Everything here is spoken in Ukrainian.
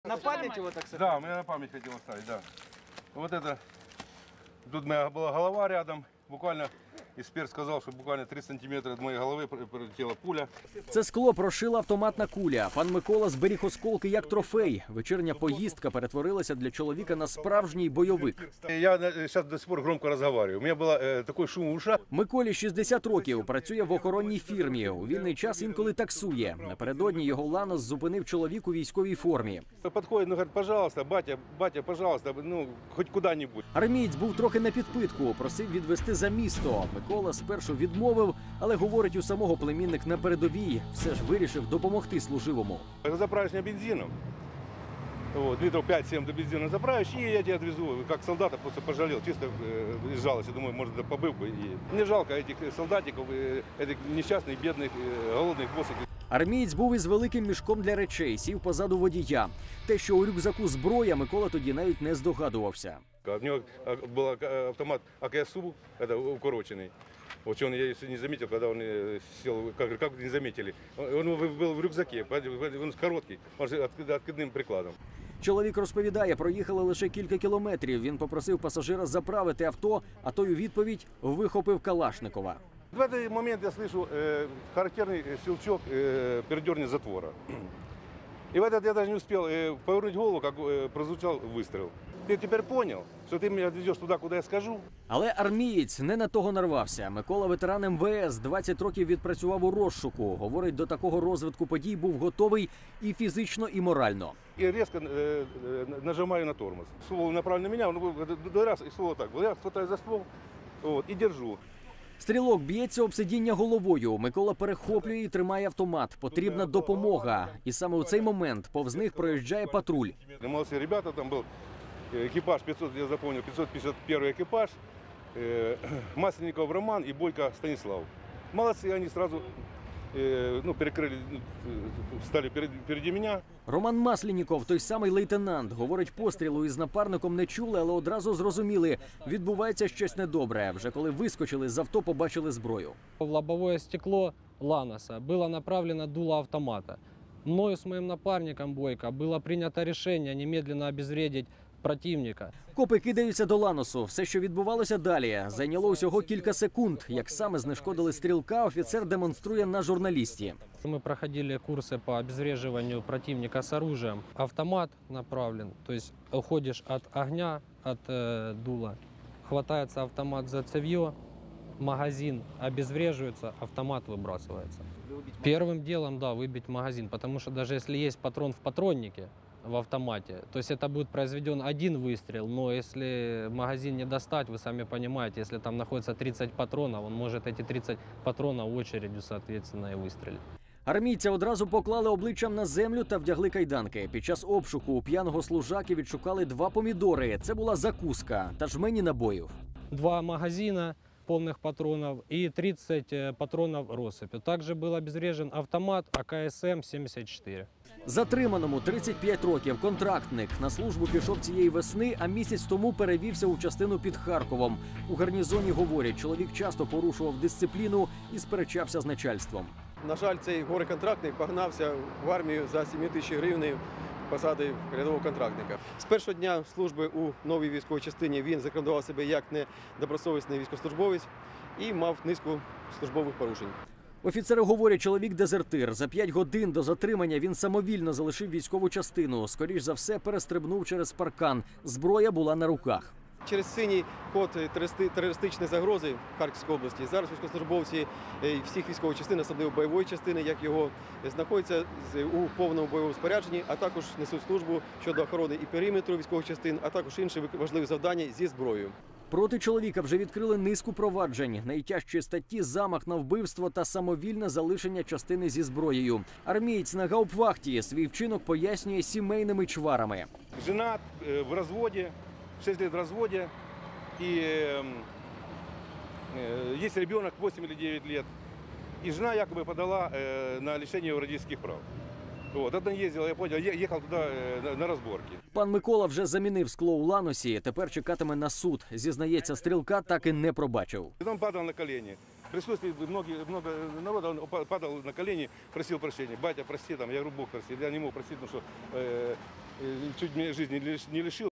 На память его так Да, у меня на память хотел оставить, да. Вот это, тут моя была голова рядом, буквально эксперт сказал, что буквально 3 сантиметра от моей головы прилетела пуля. Це скло прошила автоматна куля. Пан Микола зберіг осколки як трофей. Вечірня поїздка перетворилася для чоловіка на справжній бойовик. Я сейчас до сих пор громко разговариваю. У меня был такой шум в ушах. Миколі 60 років, працює в охоронній фірмі. У вільний час інколи таксує. Напередодні його Ланос зупинив чоловік у військовій формі. Подходит, ну говорит, пожалуйста, батя, пожалуйста, ну хоть куда-нибудь. Армієць був трохи на підпитку, просив відвести за місто. Микола спершу відмовив, але, говорить, у самого племінник на передовій все ж вирішив допомогти служивому. Заправишь меня бензином, вот, литров 5-7 до бензина заправишь, и я тебя отвезу. Как солдата просто пожалел, чисто из жалости. Думаю, может, побыл бы. И мне жалко этих солдатиков, этих несчастных, бедных, голодных боссов. Армієць був із великим мішком для речей, сів позаду водія. Те, що у рюкзаку зброя, Микола тоді навіть не здогадувався. У него был автомат АКСУ, это укороченный. Вот он, я не заметил, когда он сел, как не заметили. Он был в рюкзаке, он короткий, с откидным прикладом. Чоловік розповідає, проїхали лише кілька кілометрів. Він попросив пасажира заправити авто, а той у відповідь вихопив Калашникова. В этот момент я слышу характерный щелчок передерни затвора. И в этот я даже не успел повернуть голову, как прозвучал выстрел. Ты теперь понял, что ты меня отвезешь туда, куда я скажу? Але армієць не на того нарвався. Микола, ветеран МВС, 20 років відпрацював у розшуку. Говорить, до такого розвитку подій був готовий і фізично, і морально. И резко нажимаю на тормоз. Ствол направлен на меня, он раз, и ствол так. Я хватаю за ствол вот, и держу. Стрілок б'ється об сидіння головою. Микола перехоплює і тримає автомат. Потрібна допомога. І саме у цей момент повз них проїжджає патруль. Молодцы ребята, там был экипаж 500, я запомнил, 551 экипаж, Масленников Роман и Бойко Станислав. Молодцы, они сразу перекрыли, стали впереди меня. Роман Масленніков, той самий лейтенант, говорить, пострілу із напарником не чули, але одразу зрозуміли, відбувається щось недобре. Вже коли вискочили з авто, побачили зброю. В лобовое стекло Ланоса было направлено дуло автомата. Мною с моим напарником Бойко было принято решение немедленно обезвредить противника. Копи кидаються до Ланосу. Все, що відбувалося далі, зайняло усього кілька секунд. Як саме знешкодили стрілка, офіцер демонструє на журналісті. Мы проходили курсы по обезвреживанию противника с оружием. Автомат направлен, то есть уходишь от огня, от дула. Хватается автомат за цевье, магазин обезвреживается, автомат выбрасывается. Первым делом, да, выбить магазин, потому что даже если есть патрон в патроннике, в автомате, то есть это будет произведен один выстрел, но если магазин не достать, вы сами понимаете, если там находится 30 патронов, он может эти 30 патронов очередью, соответственно, и выстрелить. Армійця одразу поклали обличчям на землю та вдягли кайданки. Під час обшуку у п'яного служаки відшукали 2 помідори. Це була закуска та жмені набоїв. 2 магазина полных патронов и 30 патронов россыпью. Также был обезврежен автомат АКСМ-74. Затриманому 35 років, контрактник. На службу пішов цієї весни, а місяць тому перевівся у частину під Харковом. У гарнізоні говорять, чоловік часто порушував дисципліну і сперечався з начальством. На жаль, цей горе-контрактник погнався в армію за 7 тисяч гривень посади рядового контрактника. З першого дня служби у новій військовій частині він зарекомендував себе як недобросовісний військовослужбовець і мав низку службових порушень. Офіцери говорять, чоловік дезертир. За 5 годин до затримання він самовільно залишив військову частину. Скоріш за все, перестрибнув через паркан. Зброя була на руках. Через синій код терористичної загрози в Харківській області зараз військовослужбовці всіх військових частин, особливо бойової частини, як його, знаходяться у повному бойовому спорядженні, а також несуть службу щодо охорони і периметру військових частин, а також інші важливі завдання зі зброєю. Проти чоловіка вже відкрили низку проваджень. Найтяжчі статті – замах на вбивство та самовільне залишення частини зі зброєю. Армієць на гауптвахті свій вчинок пояснює сімейними чварами. Жена в разводе, 6 лет в разводе, и есть ребенок 8 или 9 лет. И жена якобы подала на лишение родительских прав. Вот, это ездил, я понял, ехал туда на разборки. Пан Микола вже замінив скло у Ланосі, тепер чекатиме на суд. Зізнається, стрілка так і не пробачив. Он падал на колени. В присутствии много народа, он падал на колени, просил прощения. Батя, прости, там, я говорю, Бог прости. Я не мог простить, потому что чуть меня жизни не лишил.